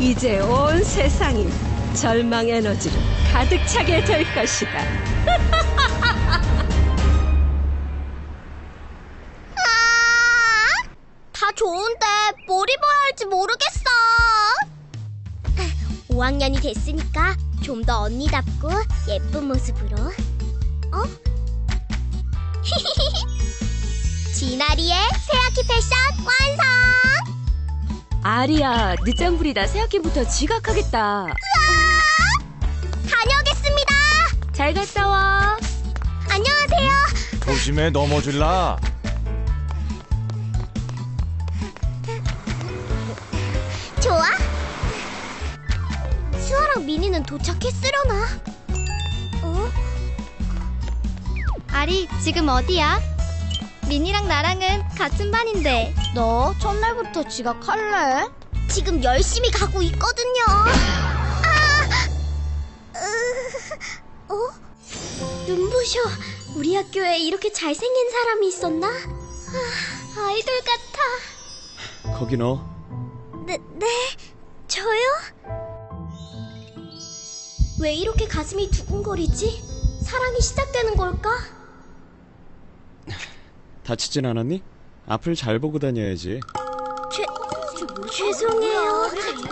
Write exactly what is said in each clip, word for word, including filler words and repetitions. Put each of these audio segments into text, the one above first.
이제 온 세상이 절망 에너지로 가득 차게 될 것이다. 아, 다 좋은데 뭘 입어야 할지 모르겠어. 오 학년이 됐으니까 좀 더 언니답고 예쁜 모습으로. 어? 진아리의 새학기 패션 완성! 아리야, 늦장 부리다 새학기부터 지각하겠다. 으아! 다녀오겠습니다. 잘 갔다 와. 안녕하세요. 조심해, 넘어질라. 좋아? 수아랑 미니는 도착했으려나? 어? 아리, 지금 어디야? 미니랑 나랑은 같은 반인데. 너 첫날부터 지각할래? 지금 열심히 가고 있거든요. 아! 으... 어? 눈부셔. 우리 학교에 이렇게 잘생긴 사람이 있었나? 아, 아이돌 같아. 거기 너. 네, 네? 저요? 왜 이렇게 가슴이 두근거리지? 사랑이 시작되는 걸까? 다치진 않았니? 앞을 잘 보고 다녀야지. 죄, 죄송해요.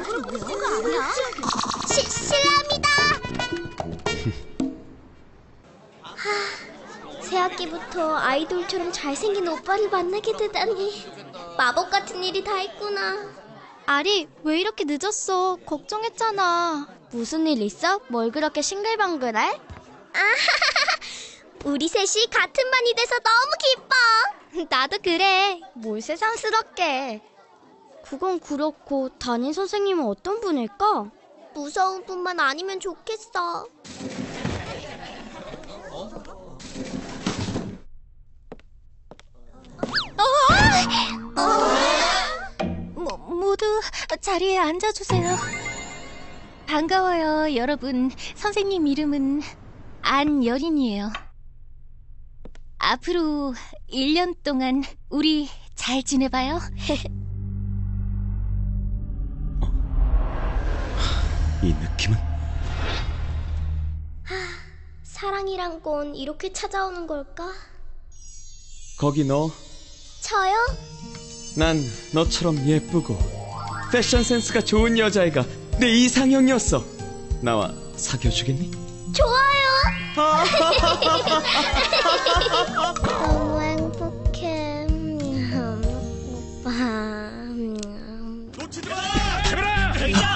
시, 실례합니다. 하, 새학기부터 아이돌처럼 잘생긴 오빠를 만나게 되다니. 마법 같은 일이 다 있구나. 아리, 왜 이렇게 늦었어? 걱정했잖아. 무슨 일 있어? 뭘 그렇게 싱글벙글해? 우리 셋이 같은 반이 돼서 너무 기뻐. 나도 그래. 뭘 새삼스럽게. 그건 그렇고 담임 선생님은 어떤 분일까? 무서운 분만 아니면 좋겠어. 어? 어? 모, 모두 자리에 앉아주세요. 반가워요, 여러분. 선생님 이름은 안여린이에요. 앞으로 일 년 동안 우리 잘 지내봐요. 이 느낌은? 하, 사랑이란 건 이렇게 찾아오는 걸까? 거기 너. 저요? 난 너처럼 예쁘고 패션 센스가 좋은 여자애가 내 이상형이었어. 나와 사귀어주겠니? 좋아요. 너무 행복해. 오빠. 놓치지 마! 카메라!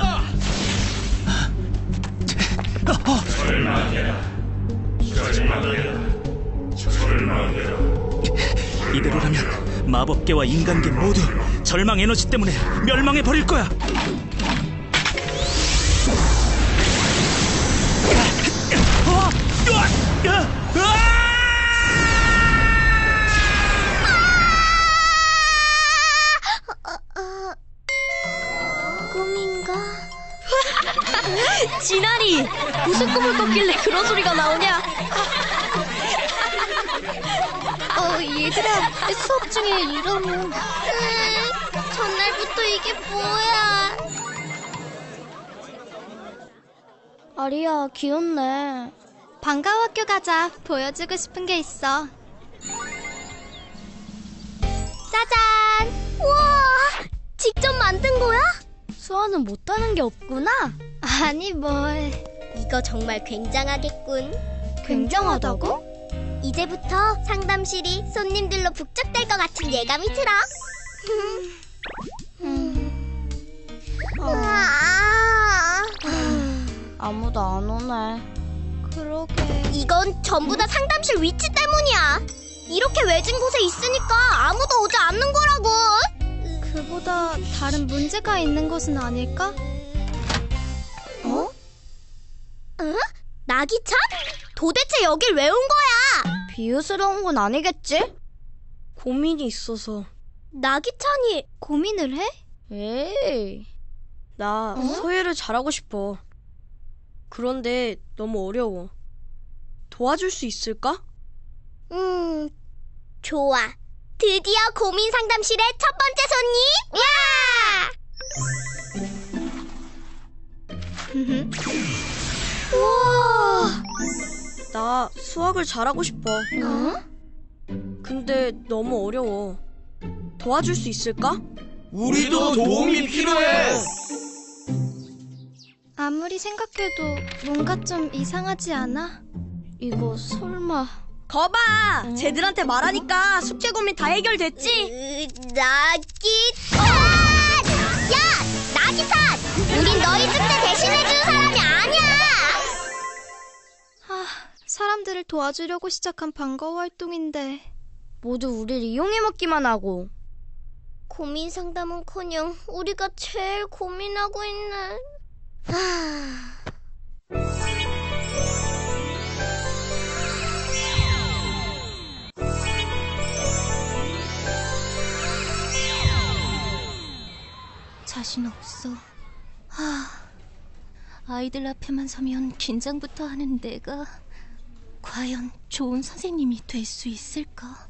이대로라면 마법계와 인간계 모두 절망 에너지 때문에 멸망해 버릴 거야. 꿈인가? 진아리! 무슨 꿈을 꿨길래 그런 소리가 나오냐? 어, 얘들아, 수업 중에 이러면... 으, 전날부터 이게 뭐야? 아리야, 귀엽네. 반가워, 학교 가자. 보여주고 싶은 게 있어. 짜잔! 우와! 직접 만든 거야? 수아는 못하는 게 없구나? 아니, 뭘. 이거 정말 굉장하겠군. 굉장하다고? 이제부터 상담실이 손님들로 북적될 것 같은 예감이 들어. 음. 어. 아, 아무도 안 오네. 그러게. 이건 전부 다 상담실 위치 때문이야. 이렇게 외진 곳에 있으니까 아무도 오지 않는 거라고. 그보다 다른 문제가 있는 것은 아닐까? 어? 어? 나기찬? 도대체 여길 왜 온 거야? 비웃으러온 건 아니겠지? 고민이 있어서. 나기찬이 고민을 해? 에이, 나 어? 서예를 잘하고 싶어. 그런데 너무 어려워. 도와줄 수 있을까? 음, 좋아. 드디어 고민 상담실의 첫 번째 손님! 우와. 나 수학을 잘하고 싶어. 어? 근데 너무 어려워. 도와줄 수 있을까? 우리도 도움이 필요해. 아무리 생각해도 뭔가 좀 이상하지 않아? 이거 설마... 거봐! 쟤들한테 말하니까 숙제 고민 다 해결됐지? 으, 나기탄! 야! 나기탄! 우린 너희 숙제 대신해주는 사람이 아니야! 하, 사람들을 도와주려고 시작한 방과후 활동인데 모두 우리를 이용해 먹기만 하고. 고민 상담은커녕 우리가 제일 고민하고 있는... 하... 자신 없어. 하, 아이들 앞에만 서면 긴장부터 하는 내가 과연 좋은 선생님이 될 수 있을까?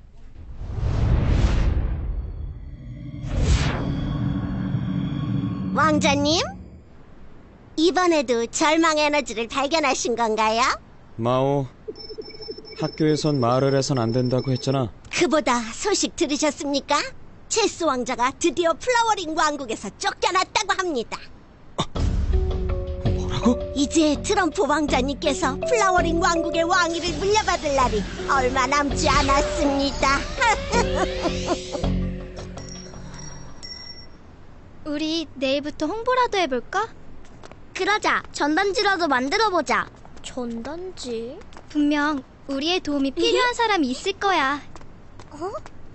왕자님? 이번에도 절망 에너지를 발견하신 건가요? 마오, 학교에선 말을 해선 안 된다고 했잖아. 그보다 소식 들으셨습니까? 체스 왕자가 드디어 플라워링 왕국에서 쫓겨났다고 합니다. 뭐라고? 이제 트럼프 왕자님께서 플라워링 왕국의 왕위를 물려받을 날이 얼마 남지 않았습니다. 우리 내일부터 홍보라도 해볼까? 그러자. 전단지라도 만들어보자. 전단지? 분명 우리의 도움이 필요한 사람이 있을 거야. 어?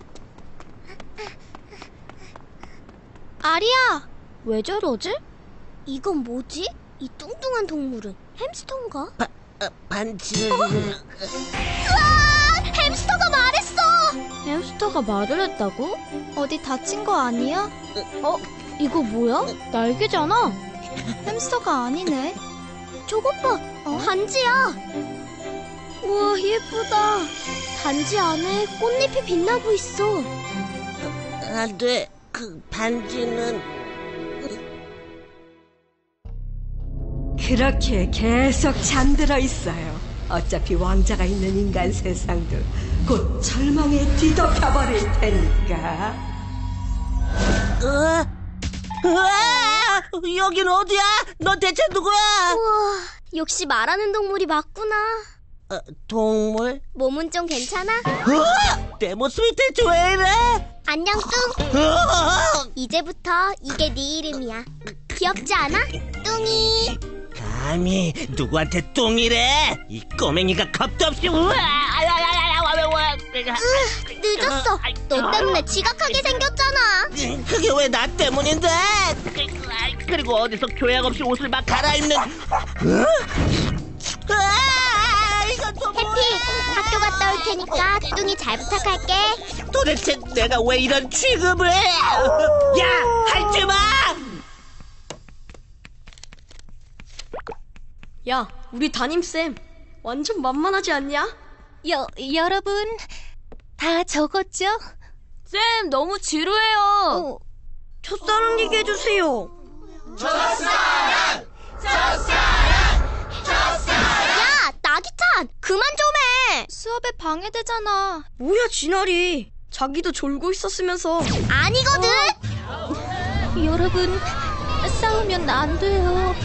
아리야! 왜 저러지? 이건 뭐지? 이 뚱뚱한 동물은 햄스터인가? 바, 어, 반지를... 우와! 햄스터가 말했어! 햄스터가 말을 했다고? 어디 다친 거 아니야? 어? 이거 뭐야? 날개잖아? 햄스터가 아니네. 저것 봐! 어? 반지야! 우와, 예쁘다. 반지 안에 꽃잎이 빛나고 있어. 안 돼. 그 반지는... 그렇게 계속 잠들어 있어요. 어차피 왕자가 있는 인간 세상도 곧 절망에 뒤덮여버릴 테니까. 으아! 으아! 여긴 어디야? 너 대체 누구야? 우와, 역시 말하는 동물이 맞구나. 어, 동물? 몸은 좀 괜찮아? 으아! 내 모습이 대체 왜 이래? 안녕, 뚱. 으아! 이제부터 이게 네 이름이야. 귀엽지 않아? 뚱이. 감히 누구한테 똥이래? 이 꼬맹이가 겁도 없이 우와! 으, 늦었어. 너 때문에 지각하게 생겼잖아. 그게 왜 나 때문인데? 그리고 어디서 교양 없이 옷을 막 갈아입는 으아! 이건 또 해피, 뭐야? 학교 갔다 올 테니까 뚱이 잘 부탁할게. 도대체 내가 왜 이런 취급을 해? 야! 하지 마! 야, 우리 담임쌤 완전 만만하지 않냐? 여, 여러분 다 적었죠? 쌤, 너무 지루해요. 어, 첫사랑 얘기해주세요. 야, 나기찬, 그만 좀 해. 수업에 방해되잖아. 뭐야, 진아리. 자기도 졸고 있었으면서. 아니거든. 여러분 싸우면 안 돼요.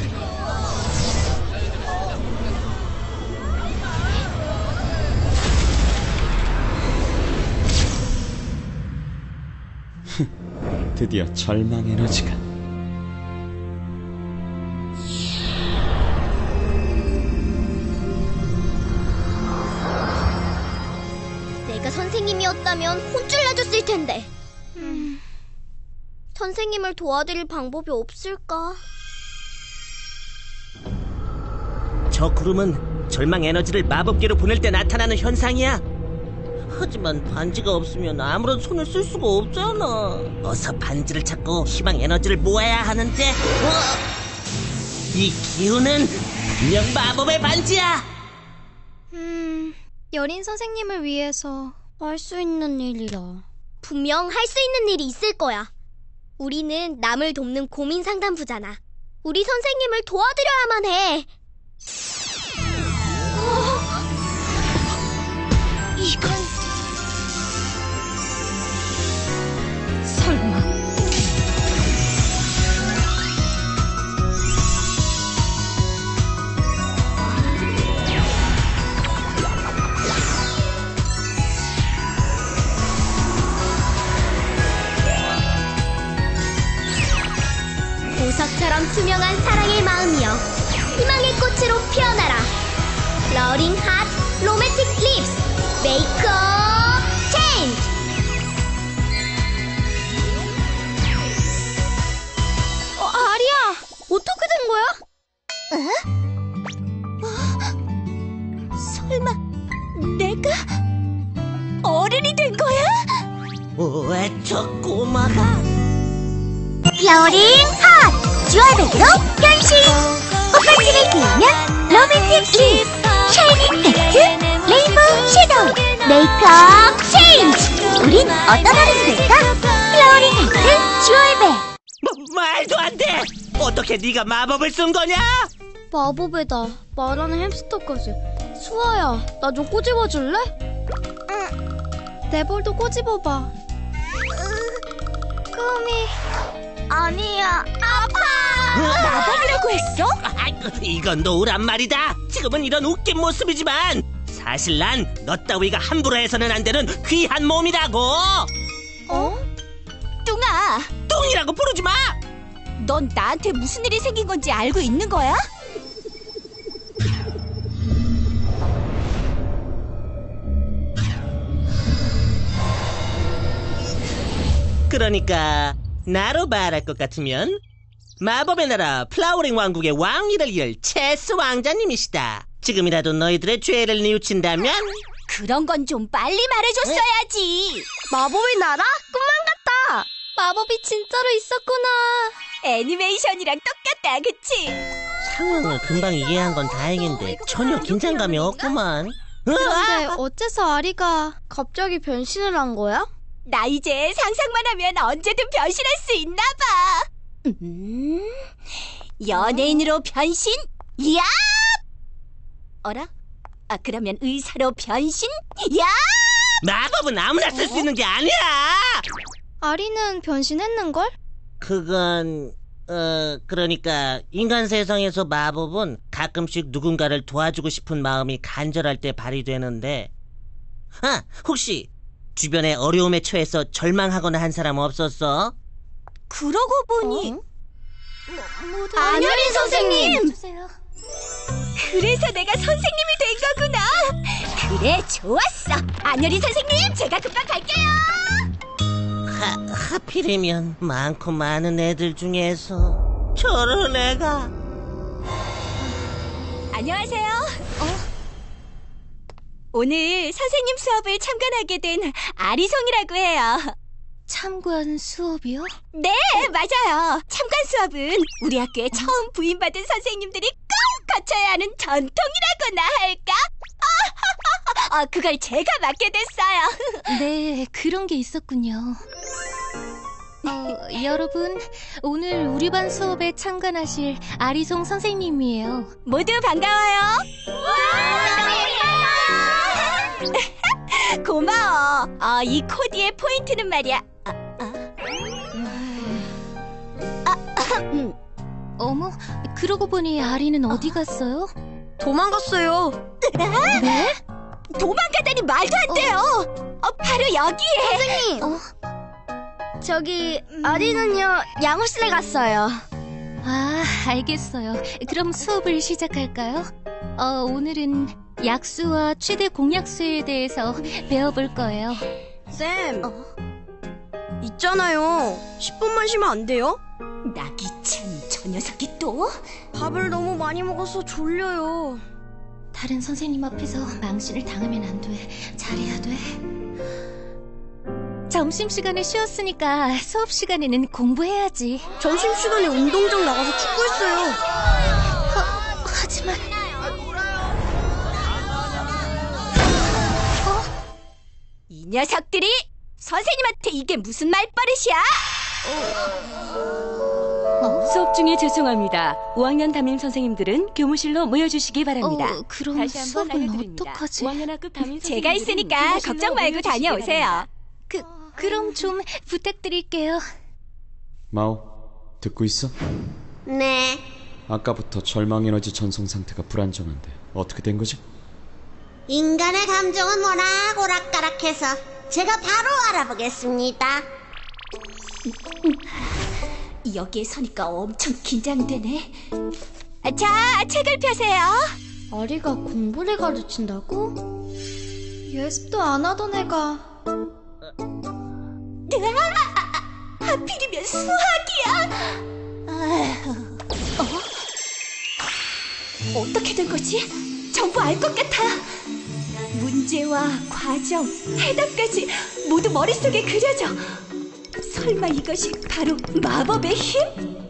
드디어 절망 에너지가. 내가 선생님이었다면 혼쭐 내줬을 텐데. 음, 선생님을 도와드릴 방법이 없을까? 저 구름은 절망 에너지를 마법계로 보낼 때 나타나는 현상이야. 하지만 반지가 없으면 아무런 손을 쓸 수가 없잖아. 어서 반지를 찾고 희망 에너지를 모아야 하는데 어! 이 기운은 분명 마법의 반지야. 음, 여린 선생님을 위해서 할 수 있는 일이라. 분명 할 수 있는 일이 있을 거야. 우리는 남을 돕는 고민 상담부잖아. 우리 선생님을 도와드려야만 해. 이건 설마 보석처럼 투명한 사랑의 마음이여, 희망의 꽃으로 피어나라. 러링 핫 로맨틱 립스 메이크업 체인지. 어, 아리야! 어떻게 된 거야? 설마 내가 어른이 된 거야? 왜 저 꼬마가? 러링 핫 주얼백으로 변신. 꽃받침을 띄우면 로맨틱 립스 샤이닝 팩트 레인보우 섀도우 메이크업 체인지. 우린 어떤 어른이 될까? 러링 핫 주얼백. 뭐, 말도 안 돼! 어떻게 네가 마법을 쓴 거냐? 마법에다 말하는 햄스터까지. 수아야, 나 좀 꼬집어 줄래? 응. 내 볼도 꼬집어봐. 꿈이 아니야. 아파. 마법이라고 했어? 아, 이건 노란 말이다. 지금은 이런 웃긴 모습이지만 사실 난 너 따위가 함부로 해서는 안 되는 귀한 몸이라고. 어? 뚱아, 똥이라고 부르지 마. 넌 나한테 무슨 일이 생긴 건지 알고 있는 거야? 그러니까 나로 말할 것 같으면 마법의 나라 플라워링 왕국의 왕위를 이을 체스 왕자님이시다. 지금이라도 너희들의 죄를 뉘우친다면? 그런 건 좀 빨리 말해줬어야지. 마법의 나라? 꿈만 같다. 마법이 진짜로 있었구나. 애니메이션이랑 똑같다, 그치? 상황을 금방 이해한 건 다행인데 전혀 긴장감이 없구만. 근데 어째서 아리가 갑자기 변신을 한 거야? 나 이제 상상만 하면 언제든 변신할 수 있나 봐. 음, 연예인으로 변신? 야! 어라? 아, 그러면 의사로 변신? 야! 마법은 아무나 쓸 수 있는 게 아니야. 아리는 변신했는걸? 그건 어 그러니까 인간 세상에서 마법은 가끔씩 누군가를 도와주고 싶은 마음이 간절할 때 발휘되는데, 아, 혹시 주변에 어려움에 처해서 절망하거나 한 사람 없었어? 그러고 보니 어? 안효린 선생님! 그래서 내가 선생님이 된 거구나. 그래, 좋았어. 안효린 선생님, 제가 금방 갈게요. 하, 하필이면 많고 많은 애들 중에서 저런 애가. 안녕하세요. 어? 오늘 선생님 수업을 참관하게 된 아리송이라고 해요. 참관 수업이요? 네, 맞아요. 참관 수업은 우리 학교에 처음 부임받은 선생님들이 꼭 거쳐야 하는 전통이라고나 할까? 아, 그걸 제가 맡게 됐어요. 네, 그런 게 있었군요. 어, 여러분, 오늘 우리 반 수업에 참관하실 아리송 선생님이에요. 모두 반가워요. 고마워. 어, 이 코디의 포인트는 말이야. 아, 아. 아, 음. 어머, 그러고 보니 아리는 어디 갔어요? 도망갔어요. 네? 도망가다니 말도 안 돼요. 어, 바로 여기에. 선생님! 어? 저기 아리는요 양호실에 갔어요. 아, 알겠어요. 그럼 수업을 시작할까요? 어, 오늘은 약수와 최대 공약수에 대해서 배워볼 거예요. 쌤, 있잖아요. 십 분만 쉬면 안 돼요? 나 귀찮, 저 녀석이 또? 밥을 너무 많이 먹어서 졸려요. 다른 선생님 앞에서 망신을 당하면 안 돼. 잘해야 돼. 점심시간에 쉬었으니까 수업 시간에는 공부해야지. 점심시간에 운동장 나가서 축구했어요. 하, 하지만 이 녀석들이 선생님한테 이게 무슨 말버릇이야? 어? 수업 중에 죄송합니다. 오 학년 담임 선생님들은 교무실로 모여주시기 바랍니다. 어, 그럼 다시 한번 수업은 알려드립니다. 어떡하지? 오 학년 학급 담임 제가 선생님들은 있으니까 교무실로 걱정 말고 모여주시기 다녀오세요. 바랍니다. 그, 그럼 좀 부탁드릴게요. 마오, 듣고 있어? 네. 아까부터 절망 에너지 전송 상태가 불안정한데 어떻게 된 거지? 인간의 감정은 워낙 오락가락해서 제가 바로 알아보겠습니다. 여기에 서니까 엄청 긴장되네. 자, 책을 펴세요. 아리가 공부를 가르친다고? 예습도 안 하던 애가. 하필이면 수학이야. 어? 어떻게 된 거지? 전부 알 것 같아. 문제와 과정, 해답까지 모두 머릿속에 그려져. 설마 이것이 바로 마법의 힘?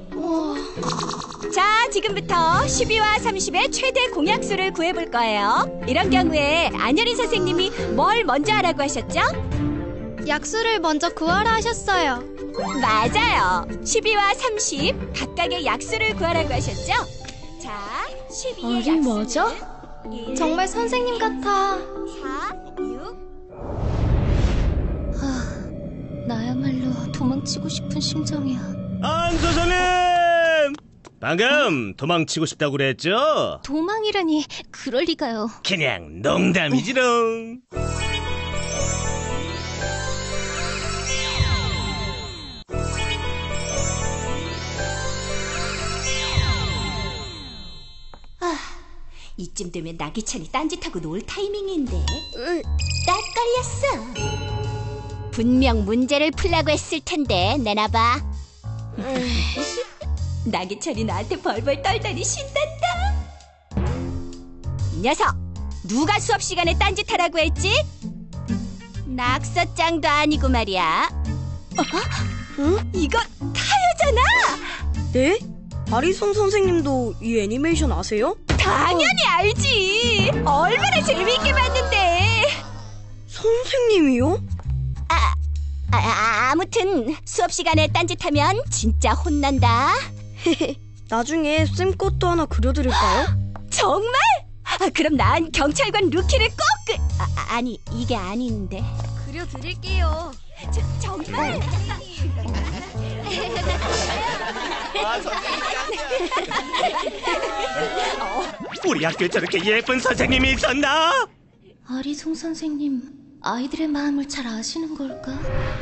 자, 지금부터 십이와 삼십의 최대 공약수를 구해볼 거예요. 이런 경우에 안여린 선생님이 뭘 먼저 하라고 하셨죠? 약수를 먼저 구하라 하셨어요. 맞아요. 십이와 삼십 각각의 약수를 구하라고 하셨죠? 자, 십이의 아리 약수는 맞아? 일, 정말 선생님 같아. 사, 육. 나야말로 도망치고 싶은 심정이야. 안 선생님! 방금 도망치고 싶다고 그랬죠? 도망이라니 그럴 리가요. 그냥 농담이지롱. 이쯤 되면 나기찬이 딴짓하고 놀 타이밍인데. 으, 딱 걸렸어. 분명 문제를 풀라고 했을 텐데 내놔봐. 나기찬이 나한테 벌벌 떨더니 신난다. 이 녀석, 누가 수업 시간에 딴짓하라고 했지? 낙서장도 아니고 말이야. 어? 응? 이거 타요잖아. 네? 아리송 선생님도 이 애니메이션 아세요? 당연히 알지. 얼마나 재미있게 봤는데. 선생님이요? 아, 아, 아무튼 수업 시간에 딴짓하면 진짜 혼난다. 나중에 쌤 것도 하나 그려드릴까요? 정말? 아, 그럼 난 경찰관 루키를 꼭 그... 아, 아니 이게 아닌데. 그려드릴게요. 저, 정말? 우리 학교에 저렇게 예쁜 선생님이 있었나? 아리송 선생님, 아이들의 마음을 잘 아시는 걸까?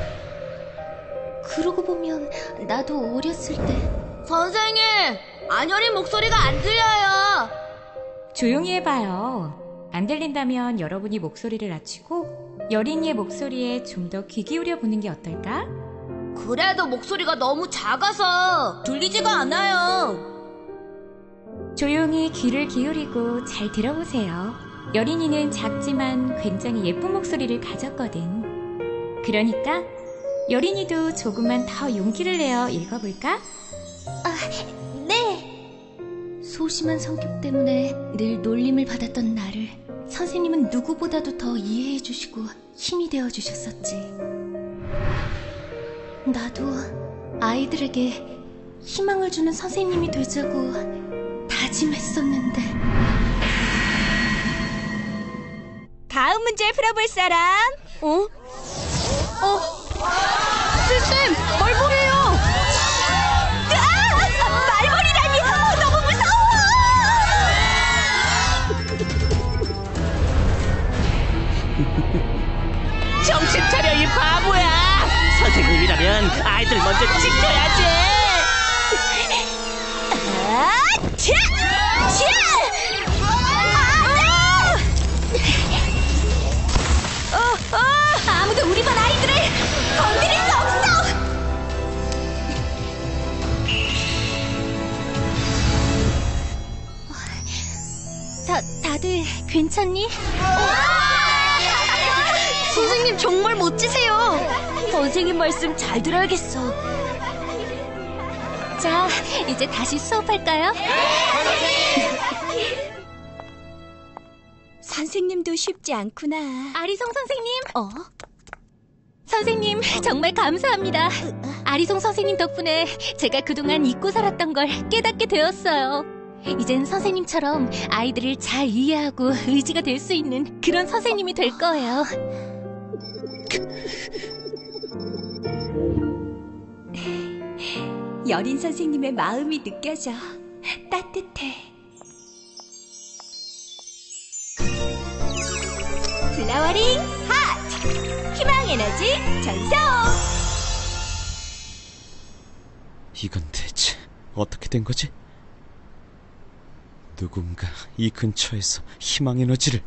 그러고 보면 나도 어렸을 때 선생님, 안여린 목소리가 안 들려요. 조용히 해봐요. 안 들린다면 여러분이 목소리를 낮추고 여린이의 목소리에 좀 더 귀 기울여 보는 게 어떨까? 그래도 목소리가 너무 작아서 들리지가 않아요. 조용히 귀를 기울이고 잘 들어보세요. 여린이는 작지만 굉장히 예쁜 목소리를 가졌거든. 그러니까 여린이도 조금만 더 용기를 내어 읽어볼까? 네. 소심한 성격 때문에 늘 놀림을 받았던 나를 선생님은 누구보다도 더 이해해 주시고 힘이 되어 주셨었지. 나도 아이들에게 희망을 주는 선생님이 되자고 다짐했었는데. 다음 문제 풀어볼 사람? 어? 어? 쌤! 말벌이에요! 아! 말벌이라니! 어, 너무 무서워! 정신 차려 이 바보야. 선생님이라면 아이들 먼저 지켜야지. 아! 차! 차! 어, 어, 아무도 우리 반 아이들을 건드릴 수 없어! 다, 다들 괜찮니? 선생님 정말 멋지세요. 선생님 말씀 잘 들어야겠어. 자, 이제 다시 수업할까요? 선생님도 쉽지 않구나. 아리송 선생님. 어? 선생님, 정말 감사합니다. 아리송 선생님 덕분에 제가 그동안 잊고 살았던 걸 깨닫게 되었어요. 이젠 선생님처럼 아이들을 잘 이해하고 의지가 될 수 있는 그런 선생님이 될 거예요. 여린 선생님의 마음이 느껴져. 따뜻해. 플라워링 핫! 희망 에너지 전송! 이건 대체 어떻게 된 거지? 누군가 이 근처에서 희망 에너지를...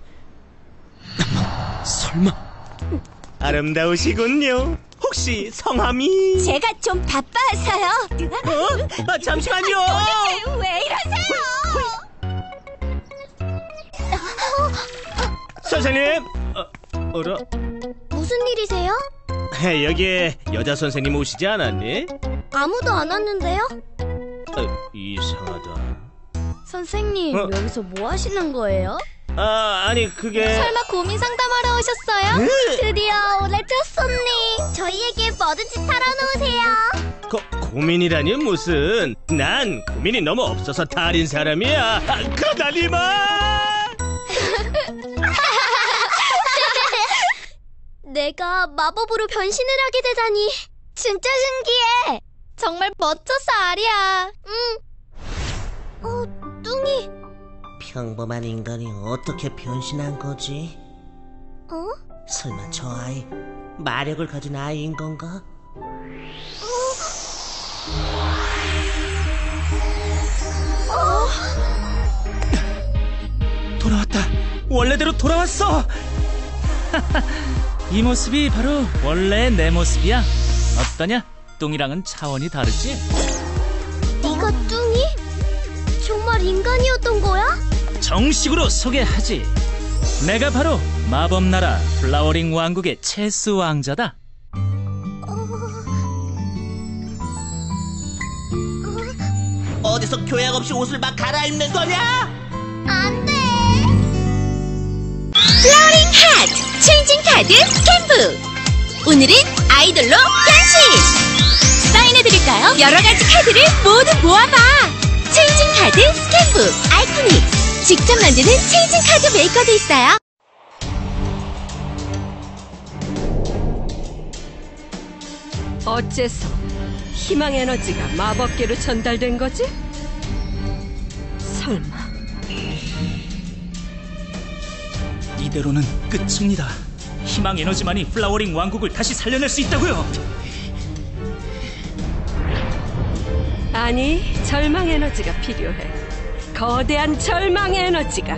설마... 아름다우시군요. 혹시 성함이... 제가 좀 바빠서요. 어? 아, 잠시만요. 왜 이러세요? 선생님. 어, 어라? 무슨 일이세요? 여기에 여자 선생님 오시지 않았니? 아무도 안 왔는데요? 어, 이상하다. 선생님, 어? 여기서 뭐 하시는 거예요? 아, 아니 그게... 설마 고민 상담하러 오셨어요? 드디어 오늘 첫 손님. 저희에게 뭐든지 털어놓으세요. 고, 고민이라니 무슨... 난 고민이 너무 없어서 달인 사람이야. 아, 그러다니마! 내가 마법으로 변신을 하게 되다니 진짜 신기해. 정말 멋졌어, 아리야. 응. 어, 뚱이. 평범한 인간이 어떻게 변신한 거지? 어? 설마 저 아이 마력을 가진 아이인 건가? 돌아왔다. 원래대로 돌아왔어. 이 모습이 바로 원래 내 모습이야. 어떠냐? 뚱이랑은 차원이 다르지? 네가 뚱이? 정말 인간이었던 거야? 정식으로 소개하지. 내가 바로 마법나라 플라워링 왕국의 체스 왕자다. 어디서 교양 없이 옷을 막 갈아입는 거냐? 안 돼. 플라워링 핫! 체인징 카드 캠프! 오늘은 아이돌로 변신! 사인해드릴까요? 여러가지 카드를 모두 모아봐! 체인징 카드 스캔북 아이코닉! 직접 만드는 체인징 카드 메이커도 있어요. 어째서 희망 에너지가 마법계로 전달된 거지? 설마 이대로는 끝입니다. 희망 에너지만이 플라워링 왕국을 다시 살려낼 수 있다고요. 아니, 절망 에너지가 필요해. 거대한 절망 에너지가.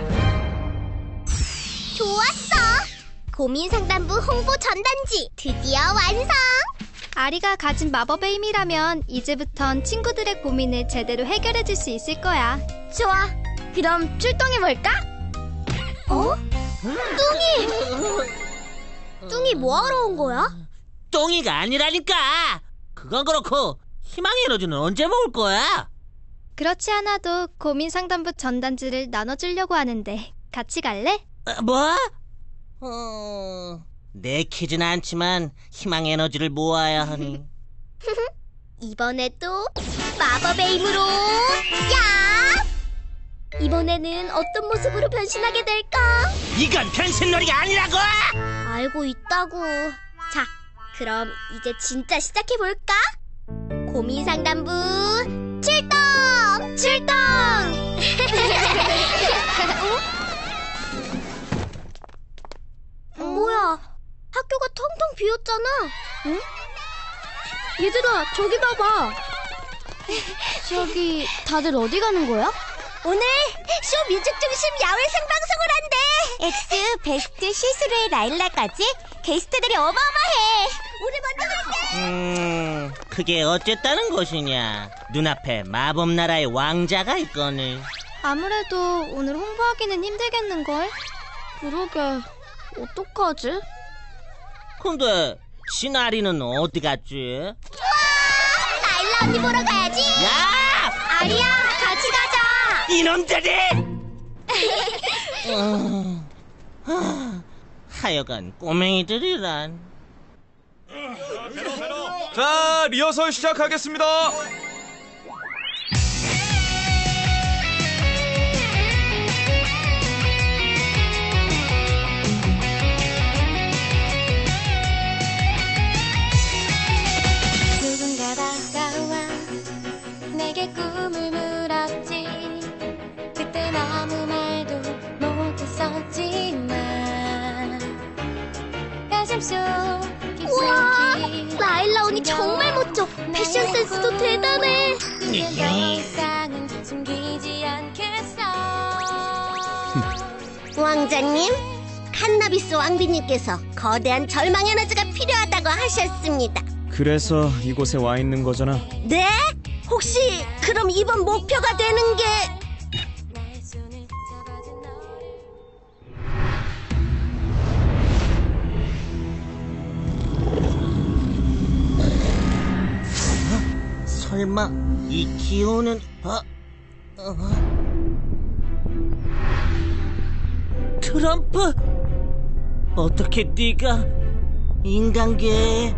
좋았어. 고민 상담부 홍보 전단지 드디어 완성. 아리가 가진 마법의 힘이라면 이제부턴 친구들의 고민을 제대로 해결해줄 수 있을 거야. 좋아. 그럼 출동해볼까? 어? 뚱이! 뚱이 뭐하러 온 거야? 똥이가 아니라니까. 그건 그렇고 희망 에너지는 언제 모을 거야? 그렇지 않아도 고민 상담부 전단지를 나눠주려고 하는데 같이 갈래? 어, 뭐? 어... 내키진 않지만 희망 에너지를 모아야 하니. 이번에도 마법의 힘으로 야! 이번에는 어떤 모습으로 변신하게 될까? 이건 변신놀이가 아니라고! 알고 있다고. 자, 그럼 이제 진짜 시작해볼까? 고민 상담부 출동! 출동! 어? 뭐야? 학교가 텅텅 비었잖아. 응? 얘들아, 저기 봐봐. 저기 다들 어디 가는 거야? 오늘 쇼 뮤직 중심 야외 생방송을 한대. 엑스, 베스트, 시스루의 라일라까지 게스트들이 어마어마해. 우리 먼저 갈게. 음... 그게 어쨌다는 것이냐. 눈앞에 마법나라의 왕자가 있거늘. 아무래도 오늘 홍보하기는 힘들겠는걸? 그러게, 어떡하지? 근데 진아리는 어디 갔지? 우와! 라일라 언니 보러 가야지. 야! 아리야, 같이 가자. 이놈들이! 어... 하... 하여간 꼬맹이들이란. 자, 리허설 시작하겠습니다. 누군가 다가와 내게 꿈을 물었지. 그땐 아무 말도 못했었지만 가슴 속 우와, 라일라 언니 정말 멋져. 패션 센스도 대단해. 이상은 숨기지 않겠어. 왕자님, 칸나비스 왕비님께서 거대한 절망 에너지가 필요하다고 하셨습니다. 그래서 이곳에 와 있는 거잖아. 네? 혹시 그럼 이번 목표가 되는 게 설마 이 기운은 어? 어? 트럼프? 어떻게 네가 인간계에?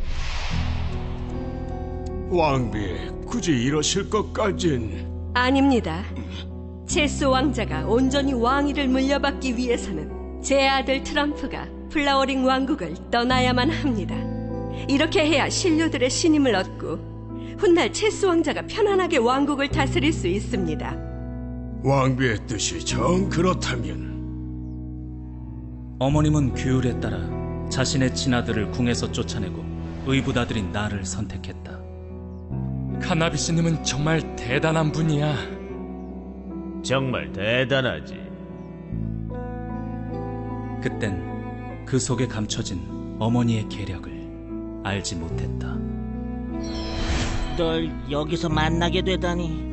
왕비, 굳이 이러실 것까진. 아닙니다. 체스 왕자가 온전히 왕위를 물려받기 위해서는 제 아들 트럼프가 플라워링 왕국을 떠나야만 합니다. 이렇게 해야 신료들의 신임을 얻고 훗날 체스 왕자가 편안하게 왕국을 다스릴 수 있습니다. 왕비의 뜻이 정 그렇다면. 어머님은 규율에 따라 자신의 친아들을 궁에서 쫓아내고 의붓아들인 나를 선택했다. 카나비스님은 정말 대단한 분이야. 정말 대단하지. 그땐 그 속에 감춰진 어머니의 계략을 알지 못했다. 널 여기서 만나게 되다니.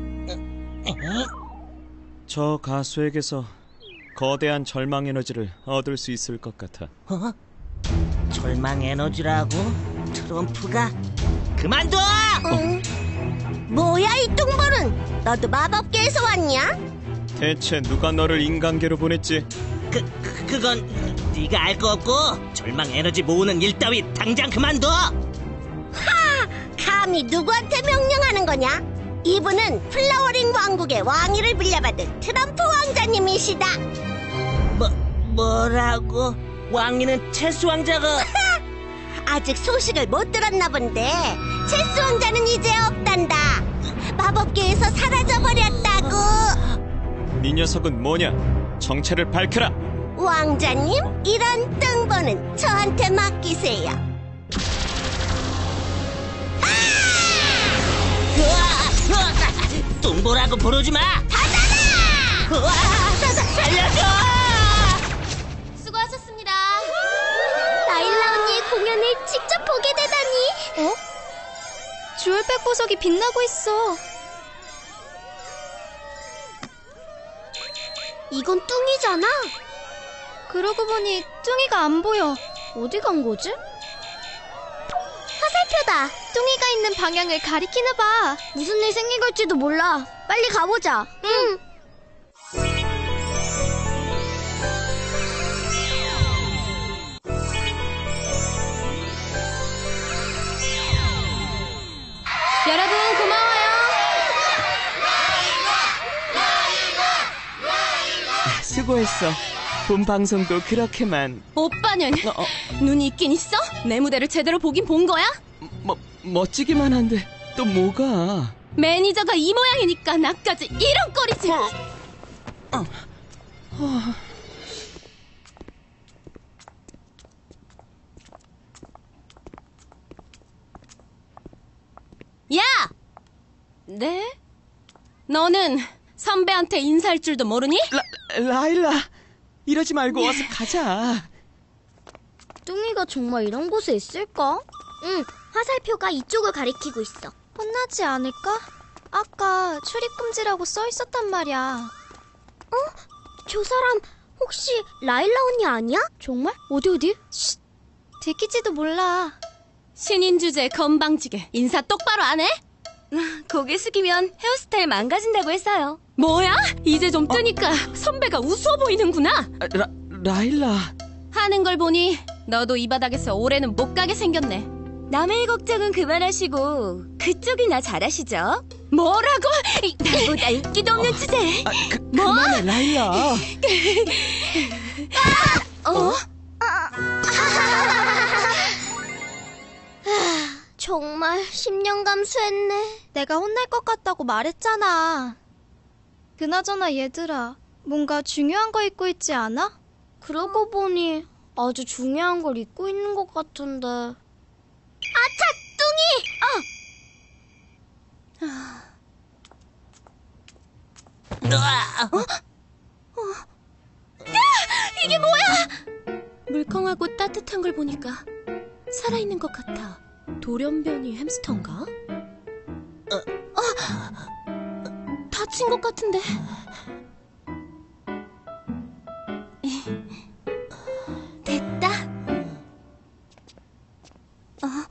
저 가수에게서 거대한 절망 에너지를 얻을 수 있을 것 같아. 어? 절망 에너지라고? 트럼프가? 그만둬! 응. 뭐야 이 뚱보는? 너도 마법계에서 왔냐? 대체 누가 너를 인간계로 보냈지? 그, 그 그건 네가 알 거 없고 절망 에너지 모으는 일 따위 당장 그만둬! 하! 감히 누구한테 명령하는 거냐? 이분은 플라워링 왕국의 왕위를 빌려받은 트럼프 왕자님이시다. 뭐, 뭐라고? 왕위는 체스 왕자가... 아직 소식을 못 들었나 본데 체스 왕자는 이제 없단다. 마법계에서 사라져버렸다고. 네 녀석은 뭐냐? 정체를 밝혀라. 왕자님, 이런 뚱보는 저한테 맡기세요. 뚱보라고 부르지 마! 닫아라! 우와, 살려줘! 수고하셨습니다. 라일라 언니의 공연을 직접 보게 되다니. 어? 주얼백 보석이 빛나고 있어. 이건 뚱이잖아. 그러고 보니 뚱이가 안 보여. 어디 간 거지? 화살표다. 뚱이가 있는 방향을 가리키나 봐. 무슨 일 생긴 걸지도 몰라. 빨리 가보자. 응. 여러분 고마워요. 수고했어. 본 방송도 그렇게만. 오빠는 어, 어. 눈이 있긴 있어? 내 무대를 제대로 보긴 본 거야? 뭐, 멋지기만 한데 또 뭐가? 매니저가 이 모양이니까 나까지 이런 꼴이지. 어. 어. 어. 야! 네? 너는 선배한테 인사할 줄도 모르니? 라, 라일라, 이러지 말고 어서 가자. 뚱이가 정말 이런 곳에 있을까? 응, 화살표가 이쪽을 가리키고 있어. 혼나지 않을까? 아까 출입금지라고 써 있었단 말이야. 어? 저 사람 혹시 라일라 언니 아니야? 정말? 어디 어디? 쉿! 들킬지도 몰라. 신인 주제 건방지게 인사 똑바로 안 해? 고개 숙이면 헤어스타일 망가진다고 했어요. 뭐야? 이제 좀 뜨니까 어? 선배가 우스워 보이는구나. 라, 라일라. 하는 걸 보니 너도 이 바닥에서 올해는 못 가게 생겼네. 남의 걱정은 그만하시고 그쪽이나 잘하시죠. 뭐라고? 나보다 인기도 없는 주제. 아, 그, 뭐? 그만해, 라일라. 어? 정말 십 년 감수했네. 내가 혼날 것 같다고 말했잖아. 그나저나 얘들아, 뭔가 중요한 거 입고 있지 않아? 그러고 보니 아주 중요한 걸 입고 있는 것 같은데. 아차! 뚱이! 어! 어? 어? 야! 이게 뭐야! 물컹하고 따뜻한 걸 보니까 살아있는 것 같아. 돌연변이 햄스터인가? 어? 어? 다친 것 같은데. 됐다. 어?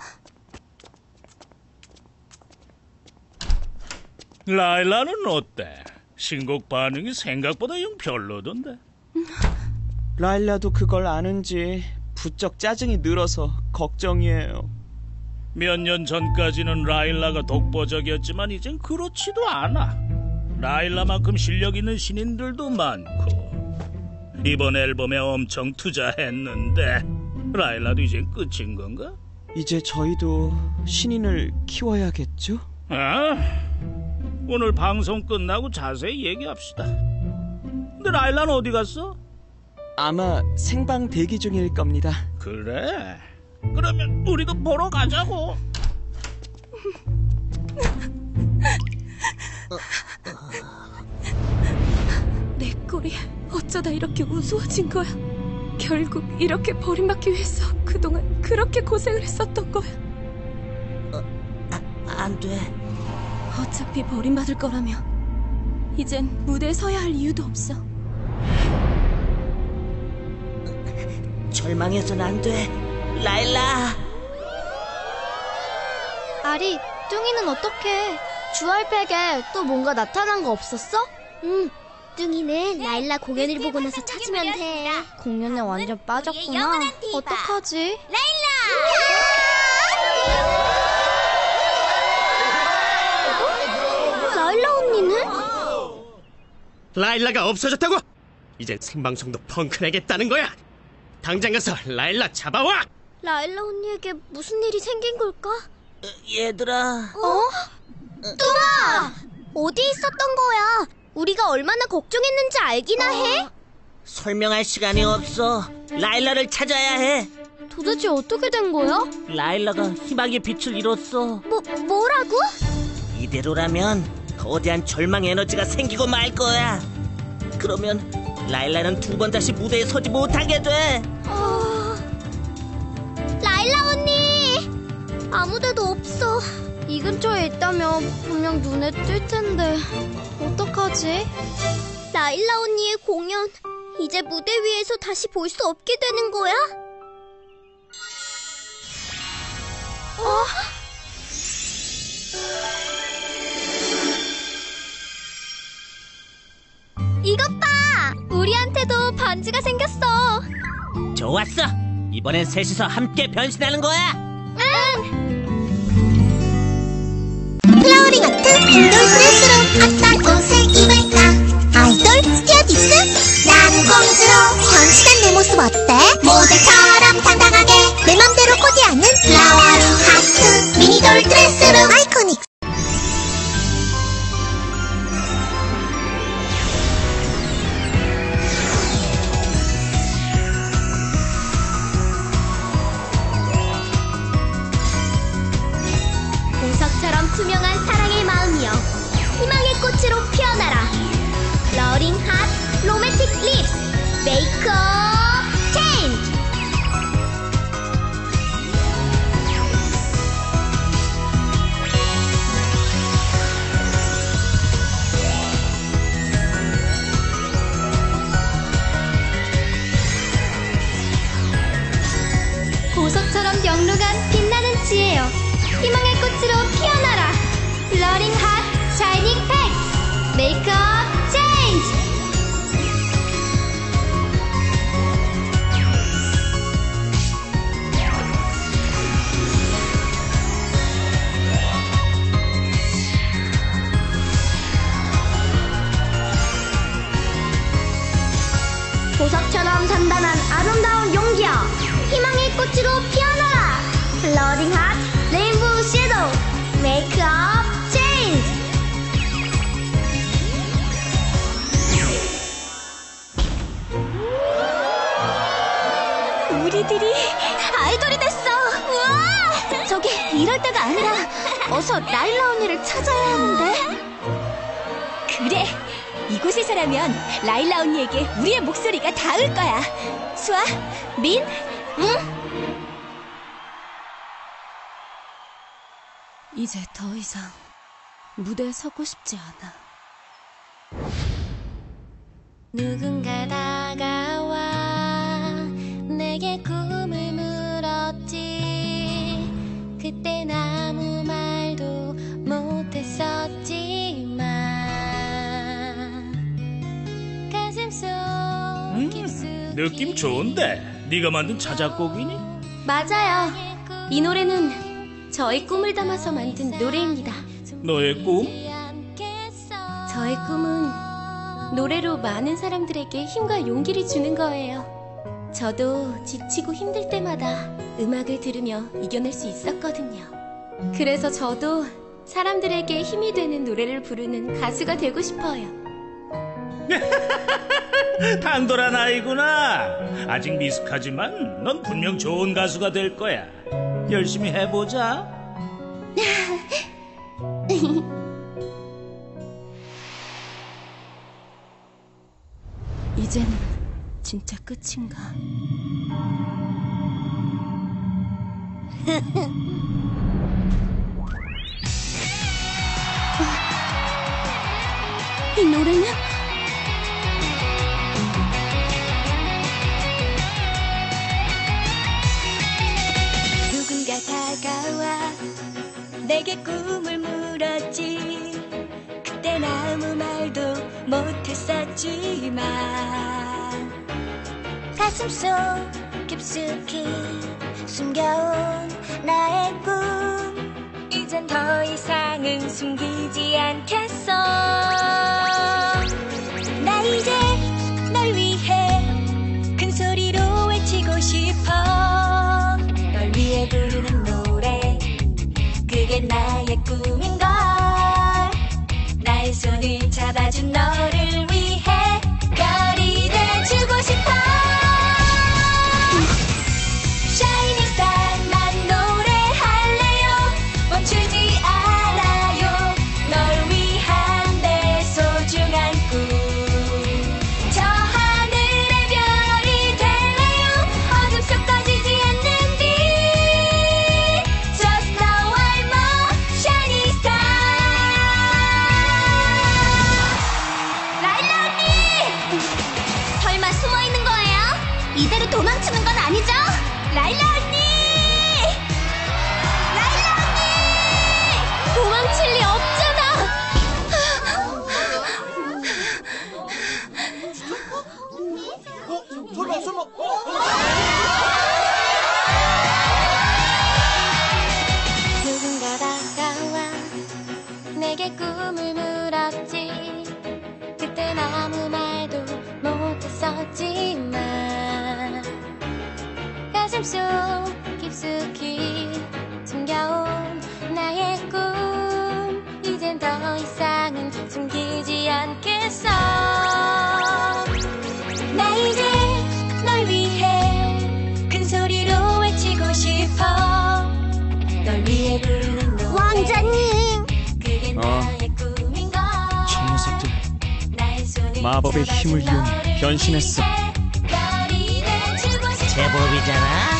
라일라는 어때? 신곡 반응이 생각보다 영 별로던데. 라일라도 그걸 아는지 부쩍 짜증이 늘어서 걱정이에요. 몇 년 전까지는 라일라가 독보적이었지만 이젠 그렇지도 않아. 라일라만큼 실력 있는 신인들도 많고 이번 앨범에 엄청 투자했는데 라일라도 이젠 끝인 건가? 이제 저희도 신인을 키워야겠죠? 아, 오늘 방송 끝나고 자세히 얘기합시다. 근데 라일라는 어디 갔어? 아마 생방 대기 중일 겁니다. 그래? 그러면 우리도 보러 가자고. 내 꼴이 어쩌다 이렇게 우스워진 거야. 결국 이렇게 버림받기 위해서 그동안 그렇게 고생을 했었던 거야. 어, 아, 안 돼. 어차피 버림받을 거라면 이젠 무대에 서야 할 이유도 없어. 절망해선 안 돼. 라일라. 아리, 뚱이는 어떡해? 주얼팩에 또 뭔가 나타난 거 없었어? 응, 뚱이는 라일라 공연을 보고 나서 찾으면 돼. 공연에 완전 빠졌구나. 어떡하지? 라일라 언니는? 라일라가 없어졌다고? 이젠 생방송도 펑크내겠다는 거야. 당장 가서 라일라 잡아와. 라일라 언니에게 무슨 일이 생긴 걸까? 어, 얘들아. 어? 뚱아! 어디 있었던 거야? 우리가 얼마나 걱정했는지 알기나 해? 어, 설명할 시간이 없어. 라일라를 찾아야 해. 도대체 어떻게 된 거야? 라일라가 희망의 빛을 잃었어. 뭐, 뭐라고? 이대로라면 거대한 절망 에너지가 생기고 말 거야. 그러면 라일라는 두 번 다시 무대에 서지 못하게 돼. 어... 라일라 언니! 아무데도 없어. 이 근처에 있다면 분명 눈에 띌 텐데 어떡하지? 라일라 언니의 공연 이제 무대 위에서 다시 볼 수 없게 되는 거야? 어? 이것 봐! 우리한테도 반지가 생겼어. 좋았어. 이번엔 셋이서 함께 변신하는 거야. 응! 플라워링 아트 인돌 드레스로 어떤 옷을 입을까? 아이돌 스튜어디스? 나는 공주로 변신한 내 모습 어때? 모델처럼 당당하게 내 맘대로 코디하는 플라워링 아트 미니돌 드레스로 아이코닉. 보석처럼 투명한 사랑의 마음이여 희망의 꽃으로 피어나라. 러링 핫 로맨틱 립스 메이크업 체인지. 보석처럼 영롱한 빛나는 지혜여 희망의 꽃으로 피어나라. 러링 핫 샤이닝 팩 메이크업 체인지. 라일이 아이돌이 됐어. 우와! 저기 이럴 때가 아니라 어서 라일라 언니를 찾아야 하는데. 그래, 이곳에서라면 라일라 언니에게 우리의 목소리가 닿을 거야. 수아, 민, 응? 이제 더 이상 무대에 서고 싶지 않아. 누군가 다가와 내게 꿈을 물었지. 그땐 아무 말도 못했었지만 가슴 속 깊숙이 느낌 좋은데? 네가 만든 자작곡이니? 맞아요. 이 노래는 저의 꿈을 담아서 만든 노래입니다. 너의 꿈? 저의 꿈은 노래로 많은 사람들에게 힘과 용기를 주는 거예요. 저도 지치고 힘들 때마다 음악을 들으며 이겨낼 수 있었거든요. 그래서 저도 사람들에게 힘이 되는 노래를 부르는 가수가 되고 싶어요. 당돌한 아이구나. 아직 미숙하지만 넌 분명 좋은 가수가 될 거야. 열심히 해보자. 이제는 진짜 끝인가? 이 노래는? 누군가 다가와 내게 꿈을 물었지. 그땐 아무 말도 못했었지만 가슴속 깊숙이 숨겨온 나의 꿈 이젠 더 이상은 숨기지 않겠어. 나 이제 널 위해 큰 소리로 외치고 싶어. 널 위해 부르는 노래 그게 나의 꿈인걸. 나의 손을 잡아준 너를 위해 별이 돼주고 싶어. Shining Star 난 노래할래요. 멈추지 않아요. 널 위한 내 소중한 꿈. 저 하늘의 별이 될래요. 어둠 속 꺼지지 않는 빛. Just now I'm a shining star. 라일라 언니! 설마 숨어있는 거예요? 이대로 도망치는 건 아니죠? 라일라 언니! 라일라 언니! 도망칠 리 없잖아! 설마 설마 누군가 다가와 내게 꿈을 물었지. 그땐 아무 말도 못했었지만 가슴 속 깊숙이 숨겨온 나의 꿈 이젠 더 이상은 숨기지 않겠어. 나 이제 널 위해 큰 소리로 외치고 싶어. 널 위해 부르는 노래 왕자님! 그게 어. 나의 꿈인걸. 저 녀석들 나의 손을 마법의 힘을 이용해 변신했어. 별이 돼주고 싶어. 제법이잖아.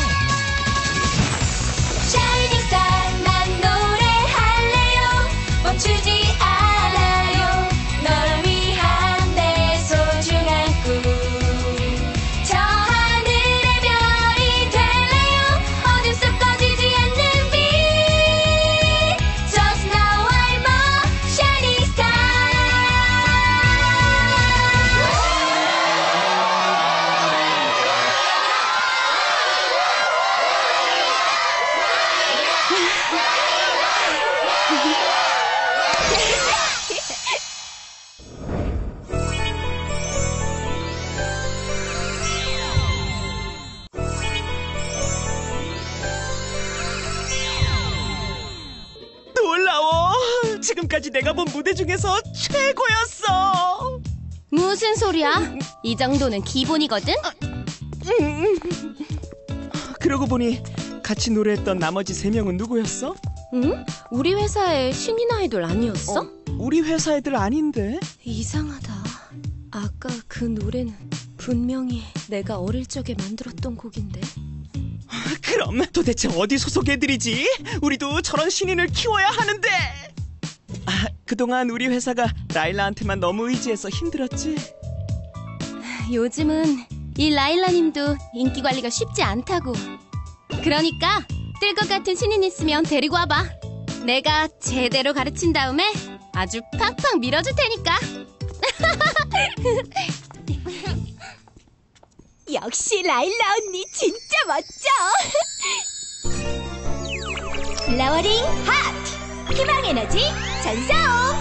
Shining Star 난 노래할래요. 멈추지 않아요. 널 위한 내 소중한 꿈. 저 하늘의 별이 될래요. 어둠 속 꺼지지 않는 빛. Just now I'm a shining star. 놀라워. 지금까지 내가 본 무대 중에서 최고였어. 무슨 소리야? 이 정도는 기본이거든? 그러고 보니 같이 노래했던 나머지 세 명은 누구였어? 응? 우리 회사의 신인 아이돌 아니었어? 어, 우리 회사 애들 아닌데? 이상하다. 아까 그 노래는 분명히 내가 어릴 적에 만들었던 곡인데. 그럼 도대체 어디 소속 애들이지? 우리도 저런 신인을 키워야 하는데. 아, 그동안 우리 회사가 라일라한테만 너무 의지해서 힘들었지? 요즘은 이 라일라님도 인기 관리가 쉽지 않다고. 그러니까 뜰 것 같은 신인 있으면 데리고 와봐. 내가 제대로 가르친 다음에 아주 팍팍 밀어줄 테니까. 역시 라일라 언니 진짜 멋져. 플라워링 하트, 희망 에너지 전송.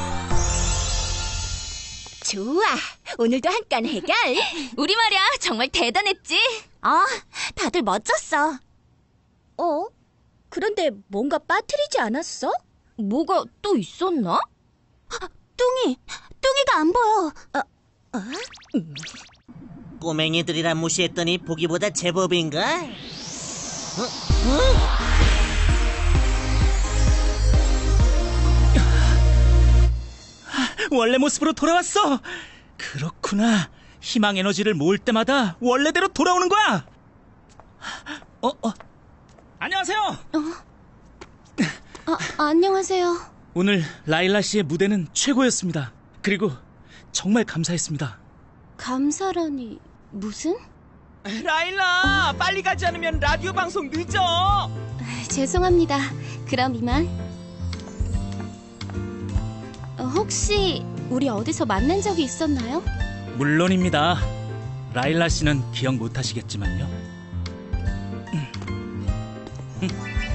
좋아, 오늘도 한 건 해결. 우리 말이야 정말 대단했지? 어, 다들 멋졌어. 어? 그런데 뭔가 빠뜨리지 않았어? 뭐가 또 있었나? 뚱이, 뚱이가 안 보여. 어, 어? 음. 꼬맹이들이라 무시했더니 보기보다 제법인가? 어? 어? 원래 모습으로 돌아왔어. 그렇구나. 희망 에너지를 모을 때마다 원래대로 돌아오는 거야. 어, 어. 안녕하세요. 어? 아, 안녕하세요. 오늘 라일라 씨의 무대는 최고였습니다. 그리고 정말 감사했습니다. 감사라니 무슨? 라일라, 빨리 가지 않으면 라디오 방송 늦어. 죄송합니다. 그럼 이만. 어, 혹시 우리 어디서 만난 적이 있었나요? 물론입니다. 라일라 씨는 기억 못 하시겠지만요. 음. 음.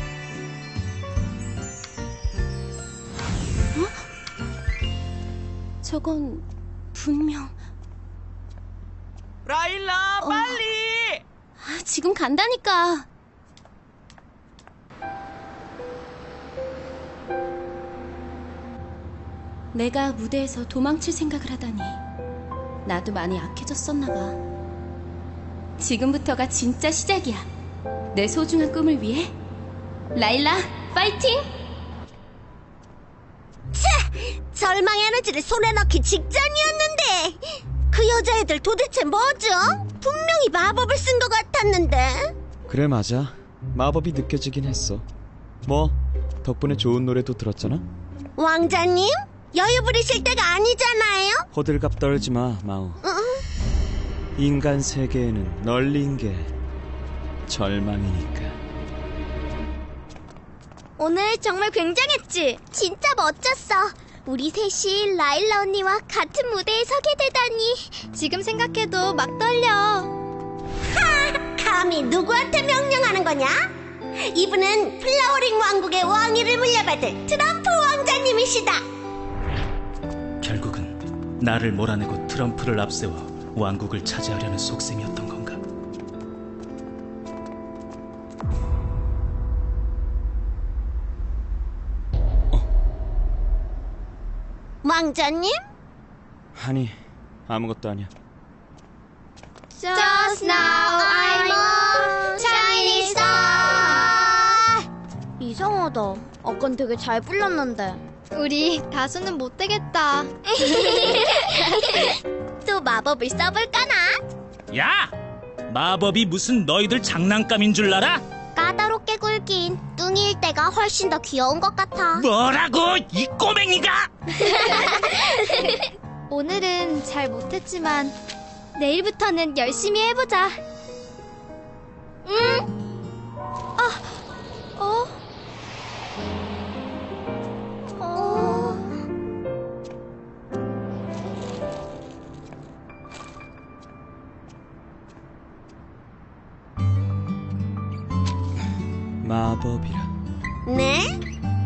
어? 저건 분명... 라일라, 어... 빨리! 아, 지금 간다니까. 내가 무대에서 도망칠 생각을 하다니 나도 많이 악해졌었나 봐. 지금부터가 진짜 시작이야. 내 소중한 꿈을 위해 라일라 파이팅! 차! 절망의 에너지를 손에 넣기 직전이었는데 그 여자애들 도대체 뭐죠? 분명히 마법을 쓴 것 같았는데. 그래, 맞아. 마법이 느껴지긴 했어. 뭐 덕분에 좋은 노래도 들었잖아. 왕자님? 여유 부리실 때가 아니잖아요. 호들갑 떨지마, 마우. 응? 인간 세계에는 널린 게 절망이니까. 오늘 정말 굉장했지? 진짜 멋졌어. 우리 셋이 라일라 언니와 같은 무대에 서게 되다니. 지금 생각해도 막 떨려. 하! 감히 누구한테 명령하는 거냐? 이분은 플라워링 왕국의 왕위를 물려받을 트럼프 왕자님이시다. 결국은 나를 몰아내고 트럼프를 앞세워 왕국을 차지하려는 속셈이었던 건가? 왕자님? 아니, 아무것도 아니야. Just now I'm a Chinese star. 이상하다. 아깐 되게 잘 불렀는데. 우리 가수는 못 되겠다. 또 마법을 써볼까나? 야! 마법이 무슨 너희들 장난감인 줄 알아? 까다롭게 굴긴 뚱이일 때가 훨씬 더 귀여운 것 같아. 뭐라고? 이 꼬맹이가! 오늘은 잘 못했지만 내일부터는 열심히 해보자. 응? 아, 어? 어... 마법이라. 네?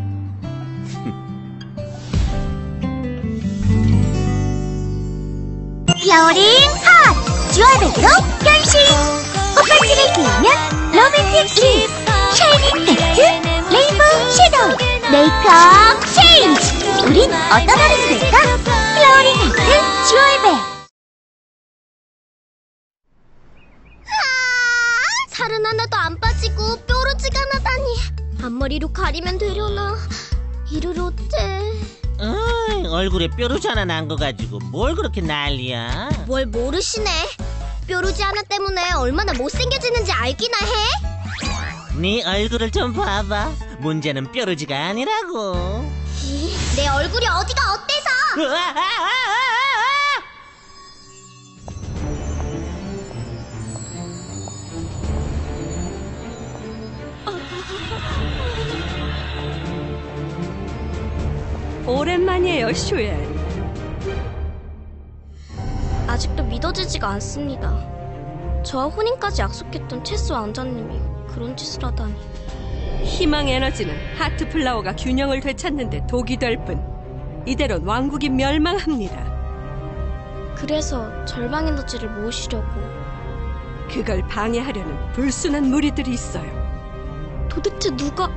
플라워링 핫! 듀얼백으로 변신! 꽃받침을 그리면 로맨틱 립! 샤이닝 팩트! 레인보우 섀도우! 메이크업 체인지! 우린 어떤 하루가 될까? 플라워링 핫 듀얼백! 아, 살은 하나도 안 빠지고 뾰루지가 나다니. 앞머리로 가리면 되려나? 이를 어째? 어이, 얼굴에 뾰루지 하나 난 거 가지고 뭘 그렇게 난리야? 뭘 모르시네. 뾰루지 하나 때문에 얼마나 못생겨지는지 알기나 해? 네 얼굴을 좀 봐봐. 문제는 뾰루지가 아니라고. 이, 내 얼굴이 어디가 어때서? 오랜만이에요, 슈엘. 아직도 믿어지지가 않습니다. 저와 혼인까지 약속했던 체스 왕자님이 그런 짓을 하다니. 희망 에너지는 하트 플라워가 균형을 되찾는데 독이 될 뿐 이대로는 왕국이 멸망합니다. 그래서 절방 에너지를 모으시려고. 그걸 방해하려는 불순한 무리들이 있어요. 도대체 누가?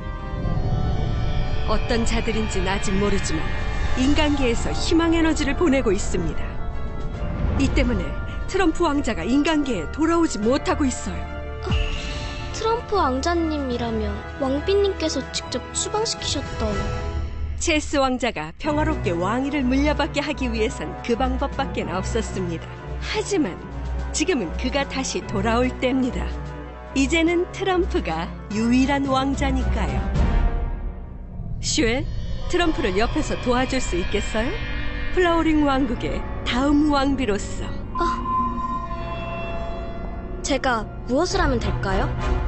어떤 자들인지는 아직 모르지만 인간계에서 희망 에너지를 보내고 있습니다. 이 때문에 트럼프 왕자가 인간계에 돌아오지 못하고 있어요. 트럼프 왕자님이라면 왕비님께서 직접 추방시키셨던 체스 왕자가 평화롭게 왕위를 물려받게 하기 위해선 그 방법밖에 없었습니다. 하지만 지금은 그가 다시 돌아올 때입니다. 이제는 트럼프가 유일한 왕자니까요. 슈엘, 트럼프를 옆에서 도와줄 수 있겠어요? 플라워링 왕국의 다음 왕비로서. 어. 제가 무엇을 하면 될까요?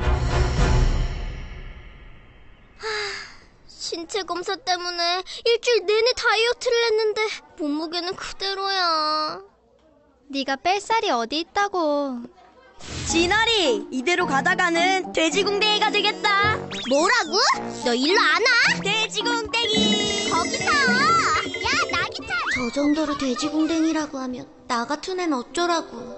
하, 신체 검사 때문에 일주일 내내 다이어트를 했는데 몸무게는 그대로야. 네가 뺄 살이 어디 있다고. 진아리, 이대로 가다가는 돼지궁뎅이가 되겠다. 뭐라고? 너 일로 안 와? 돼지궁뎅이. 거기서. 야, 나기차. 저 정도로 돼지궁뎅이라고 하면 나 같은 애는 어쩌라고.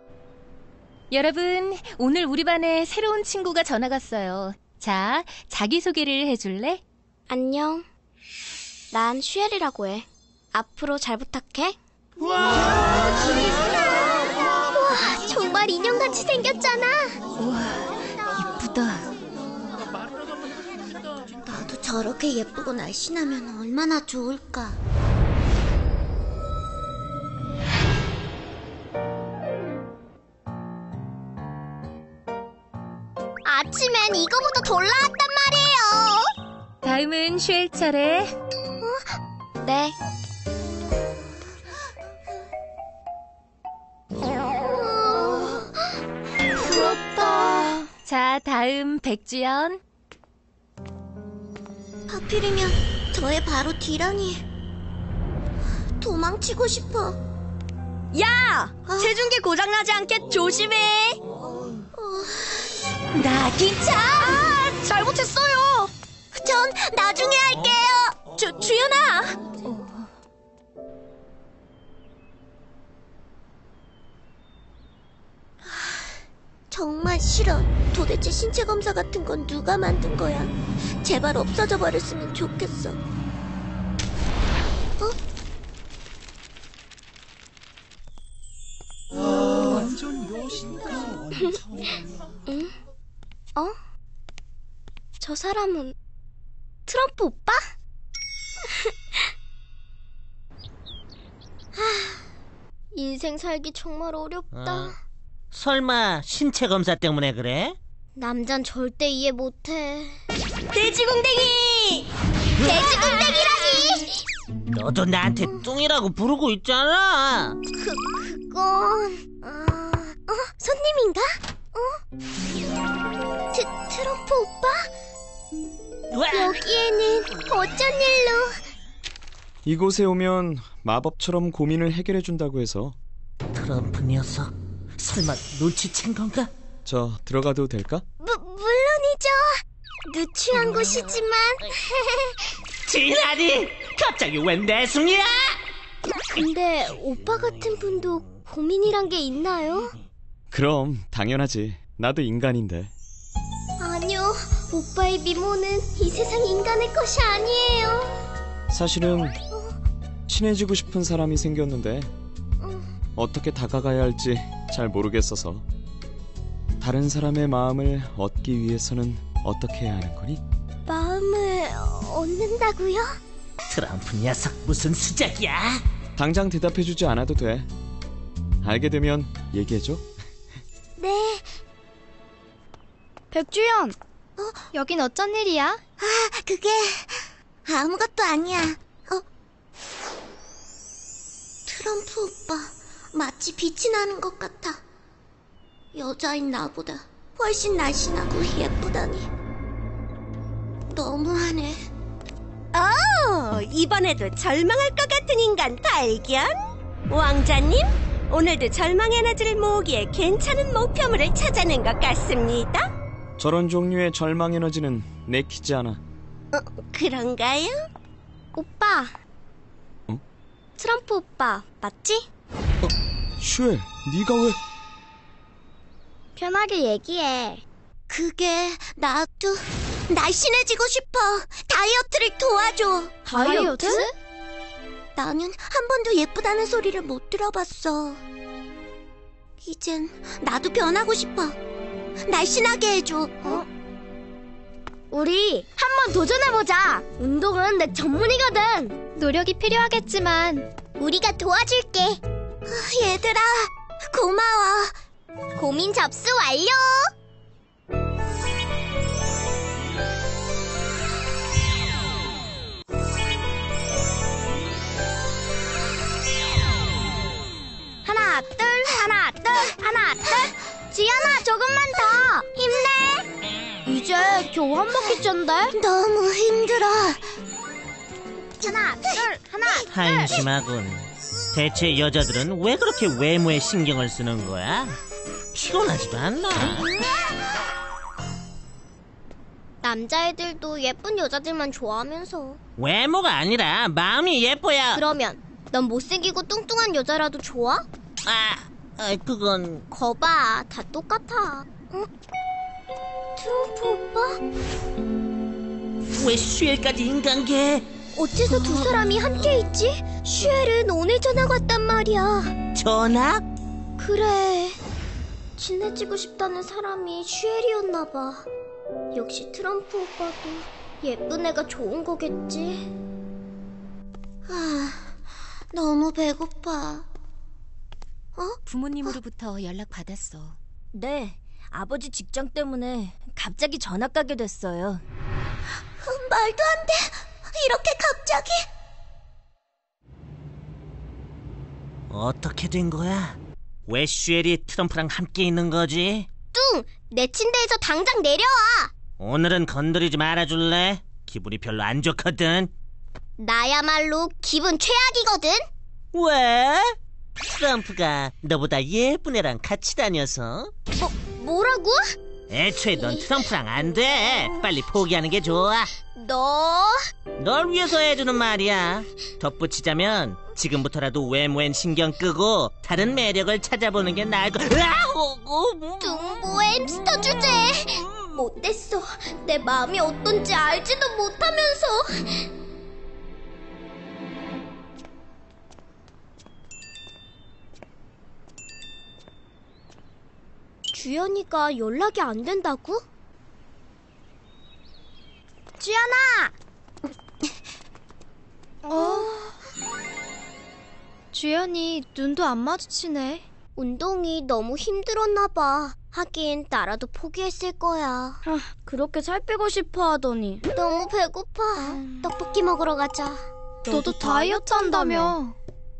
여러분, 오늘 우리 반에 새로운 친구가 전학 왔어요. 자, 자기소개를 해줄래? 안녕. 난 슈엘이라고 해. 앞으로 잘 부탁해. 와, 정말 인형같이 생겼잖아. 우와, 이쁘다. 나도 저렇게 예쁘고 날씬하면 얼마나 좋을까. 아침엔 이거보다 덜 나왔단 말이에요. 다음은 슈엘 차례. 어? 네. 부럽다. 자, 다음 백주연. 하필이면 저의 바로 뒤라니. 도망치고 싶어. 야! 어? 체중계 고장나지 않게 조심해. 어... 나기차! 아, 잘못했어요. 전 나중에 할게요. 주, 주연아! 어... 정말 싫어. 도대체 신체 검사 같은 건 누가 만든 거야? 제발 없어져 버렸으면 좋겠어. 어? 완전 멋있다. 응? 어? 저 사람은 트럼프 오빠? 하, 인생 살기 정말 어렵다. 어? 설마 신체 검사 때문에 그래? 남잔 절대 이해 못해. 돼지궁뎅이! 돼지궁뎅이라니! 너도 나한테 어? 뚱이라고 부르고 있잖아. 그, 그건... 아... 어? 손님인가? 어? 트, 트럼프 오빠? 와. 여기에는 어쩐 일로? 이곳에 오면 마법처럼 고민을 해결해준다고 해서. 트럼프 녀석, 설마 눈치챈 건가? 저 들어가도 될까? 무, 물론이죠. 누추한 곳이지만. 진아리, 갑자기 웬 내숭이야? 근데 오빠 같은 분도 고민이란 게 있나요? 그럼 당연하지. 나도 인간인데. 아니요, 오빠의 미모는 이 세상 인간의 것이 아니에요. 사실은 친해지고 싶은 사람이 생겼는데 어떻게 다가가야 할지 잘 모르겠어서. 다른 사람의 마음을 얻기 위해서는 어떻게 해야 하는 거니? 마음을 얻는다고요? 트럼프 녀석 무슨 수작이야? 당장 대답해주지 않아도 돼. 알게 되면 얘기해줘. 네. 백주연, 어? 여긴 어쩐 일이야? 아, 그게 아무것도 아니야. 어? 트럼프 오빠 마치 빛이 나는 것 같아. 여자인 나보다 훨씬 날씬하고 예쁘다니. 너무하네. 어, 이번에도 절망할 것 같은 인간 발견? 왕자님, 오늘도 절망 에너지를 모으기에 괜찮은 목표물을 찾아낸 것 같습니다. 저런 종류의 절망 에너지는 내키지 않아. 어, 그런가요? 오빠. 어? 트럼프 오빠, 맞지? 어, 슈엘, 네가 왜... 편하게 얘기해. 그게 나도 날씬해지고 싶어. 다이어트를 도와줘. 다이어트? 나는 한 번도 예쁘다는 소리를 못 들어봤어. 이젠 나도 변하고 싶어. 날씬하게 해줘. 어? 우리 한번 도전해보자. 운동은 내 전문이거든. 노력이 필요하겠지만 우리가 도와줄게. 얘들아, 고마워. 고민 접수 완료. 하나 둘 하나 둘 하나 둘. 지연아, 조금만 더 힘내. 이제 겨우 한 바퀴째인데? 너무 힘들어. 하나 둘 하나 둘. 한심하군. 대체 여자들은 왜 그렇게 외모에 신경을 쓰는 거야? 피곤하지도 않나? 남자애들도 예쁜 여자들만 좋아하면서. 외모가 아니라 마음이 예뻐야. 그러면 넌 못생기고 뚱뚱한 여자라도 좋아? 아, 아 그건... 거봐, 다 똑같아. 응? 트럼프 오빠? 왜 슈엘까지 인간계? 어째서 두 사람이 함께 있지? 슈엘은 오늘 전학 왔단 말이야. 전학? 그래, 친해지고 싶다는 사람이 슈엘이었나 봐. 역시 트럼프 오빠도 예쁜 애가 좋은 거겠지. 아, 너무 배고파. 어? 부모님으로부터 연락 받았어. 네, 아버지 직장 때문에 갑자기 전학 가게 됐어요. 말도 안 돼. 이렇게 갑자기? 어떻게 된 거야? 왜 슈엘이 트럼프랑 함께 있는 거지? 뚱! 내 침대에서 당장 내려와! 오늘은 건드리지 말아줄래? 기분이 별로 안 좋거든. 나야말로 기분 최악이거든? 왜? 트럼프가 너보다 예쁜 애랑 같이 다녀서? 뭐, 뭐라고? 애초에 넌 트럼프랑 안 돼. 빨리 포기하는 게 좋아. 너... 널 위해서 해주는 말이야. 덧붙이자면 지금부터라도 외모엔 신경 끄고 다른 매력을 찾아보는 게 나을 거... 뚱보 햄스터 주제. 못됐어. 내 마음이 어떤지 알지도 못하면서. 주연이가 연락이 안 된다고? 주연아! 어... 주연이 눈도 안 마주치네. 운동이 너무 힘들었나 봐. 하긴 나라도 포기했을 거야. 아, 그렇게 살 빼고 싶어 하더니. 너무 배고파. 음... 떡볶이 먹으러 가자. 너도, 너도 다이어트 한다며.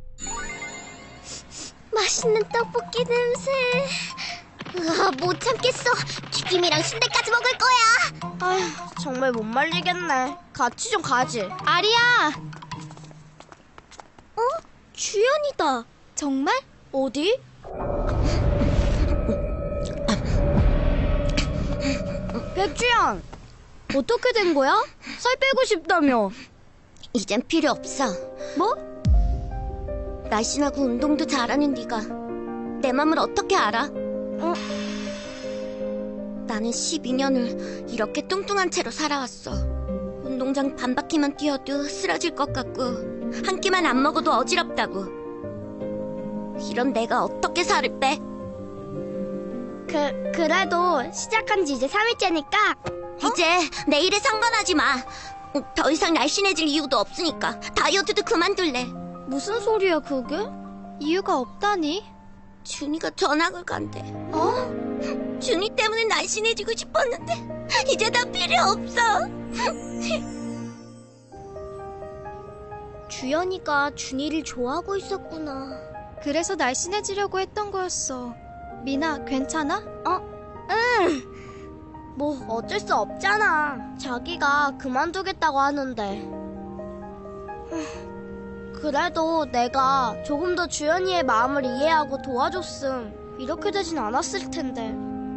맛있는 떡볶이 냄새. 으아, 못 참겠어. 튀김이랑 순대까지 먹을 거야. 아휴, 정말 못 말리겠네. 같이 좀 가지. 아리야! 어? 주연이다. 정말? 어디? 백주연! 어떻게 된 거야? 살 빼고 싶다며. 이젠 필요 없어. 뭐? 날씬하고 운동도 잘하는 네가 내 맘을 어떻게 알아? 어? 나는 십이 년을 이렇게 뚱뚱한 채로 살아왔어. 운동장 반바퀴만 뛰어도 쓰러질 것 같고 한 끼만 안 먹어도 어지럽다고. 이런 내가 어떻게 살을 빼? 그, 그래도 시작한 지 이제 삼 일째니까 이제 내일에 상관하지 마. 더 이상 날씬해질 이유도 없으니까 다이어트도 그만둘래. 무슨 소리야 그게? 이유가 없다니? 준이가 전학을 간대. 어? 준이 때문에 날씬해지고 싶었는데 이제 다 필요 없어. 주연이가 준이를 좋아하고 있었구나. 그래서 날씬해지려고 했던 거였어. 미나, 괜찮아? 어, 응. 뭐 어쩔 수 없잖아. 자기가 그만두겠다고 하는데. 그래도 내가 조금 더 주연이의 마음을 이해하고 도와줬음 이렇게 되진 않았을 텐데.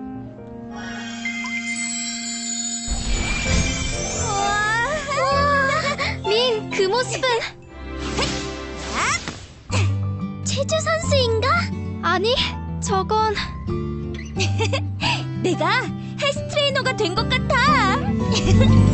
민, 그 모습은 체조 선수인가? 아니, 저건 내가 헬스 트레이너가 된 것 같아.